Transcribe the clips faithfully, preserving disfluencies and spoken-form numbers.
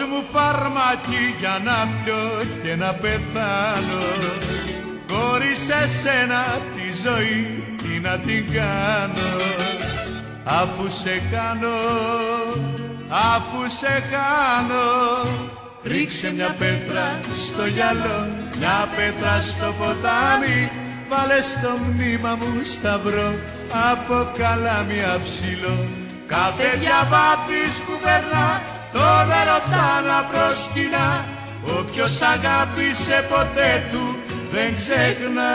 δώσ' μου φάρμακι για να πιω και να πεθάνω. Χωρίς εσένα τη ζωή τι να την κάνω, αφού σε κάνω, αφού σε κάνω. Ρίξε μια πέτρα στο γυαλό, μια πέτρα στο ποτάμι, βάλε στο μνήμα μου σταυρό, από καλάμια ψηλό. Κάθε διαβάτης που περνά τον ερωτά να προσκυνά, όποιος αγάπησε ποτέ του δεν ξεχνά.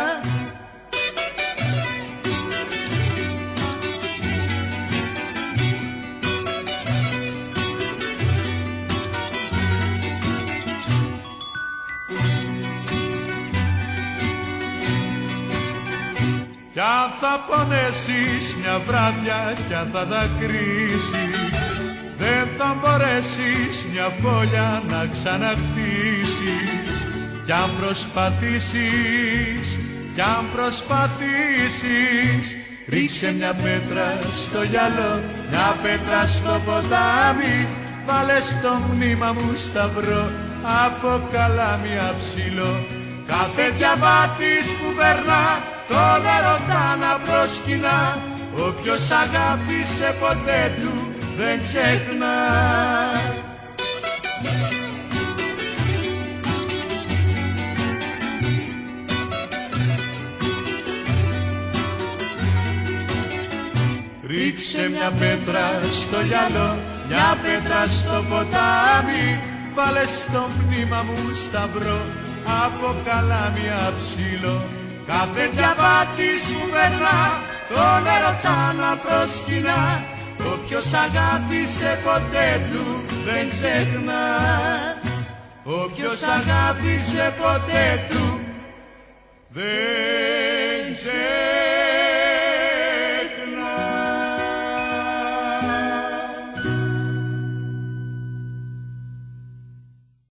Κι αν θα πονέσεις μια βράδια κι αν θα δακρύσεις, δεν θα μπορέσεις μια φωλιά να ξαναχτίσεις. Κι αν προσπαθήσεις, κι αν προσπαθήσεις, ρίξε μια πέτρα στο γυαλό, μια πέτρα στο ποτάμι, βάλε στο μνήμα μου σταυρό, από καλάμια ψηλό. Κάθε διαβάτης που περνά τον ερωτά να προσκυνά, όποιος αγάπησε ποτέ του δεν ξεχνά. Ρίξε μια πέτρα στο γυαλό, μια πέτρα στο ποτάμι, βάλε στο μνήμα μου σταυρό, από καλάμια ψηλό. Κάθε διαβάτης που περνά τον ερωτά να προσκυνά, όποιος αγάπησε ποτέ του δεν ξεχνά. Όποιος αγάπησε ποτέ του δεν ξεχνά.